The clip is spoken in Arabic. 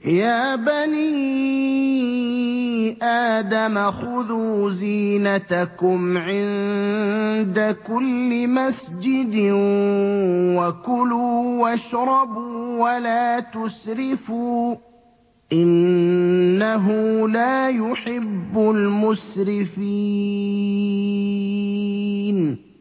يَا بَنِي آدَمَ خُذُوا زِينَتَكُمْ عِندَ كُلِّ مَسْجِدٍ وَكُلُوا وَاشْرَبُوا وَلَا تُسْرِفُوا ۚ إِنَّهُ لَا يُحِبُّ الْمُسْرِفِينَ